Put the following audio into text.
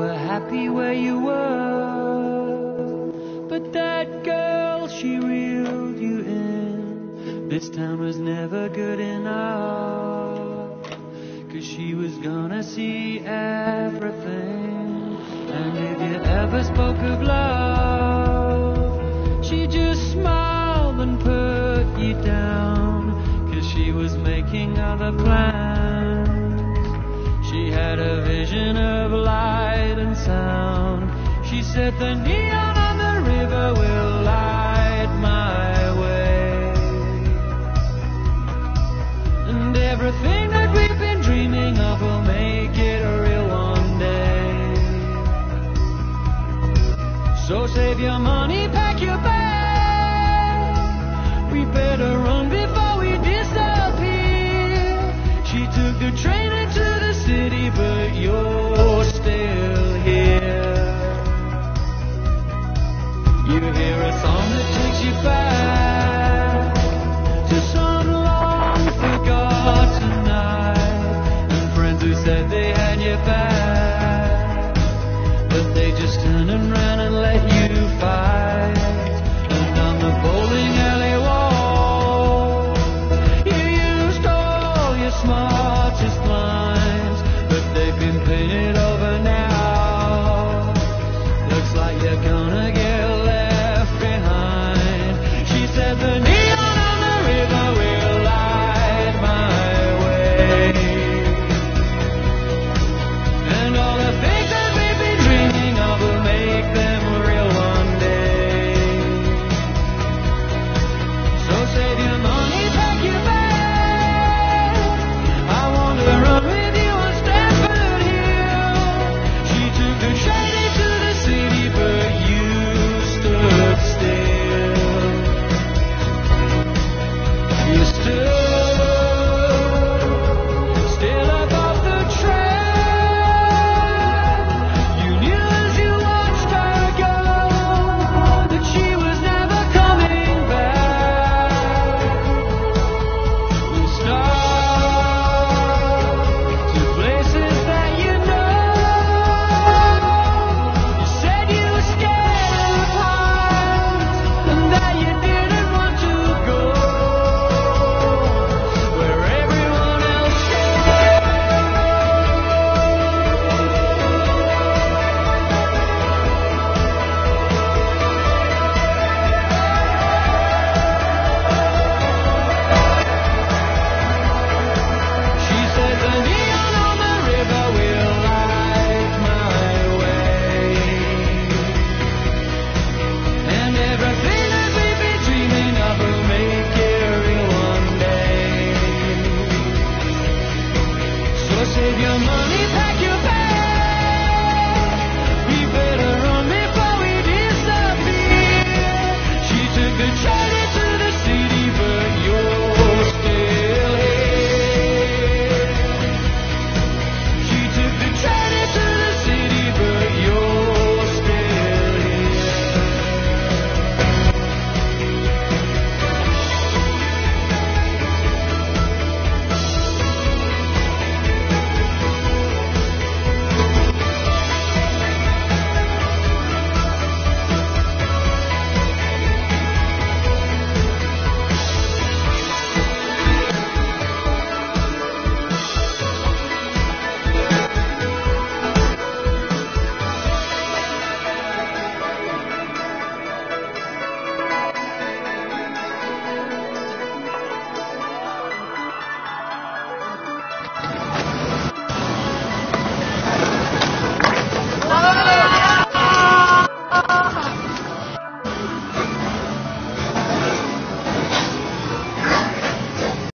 were happy where you were, but that girl, she reeled you in. This town was never good enough, 'cause she was gonna see everything. And if you ever spoke of love, she just smiled and put you down, 'cause she was making other plans. She had a vision of light and sound. She said the neon on the river will light my way, and everything that we've been dreaming of will make it real one day. So save your money